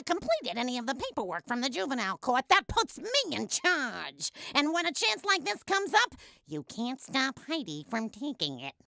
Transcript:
completed any of the paperwork from the juvenile court. That puts me in charge. And when a chance like this comes up, you can't stop Heidi from taking it.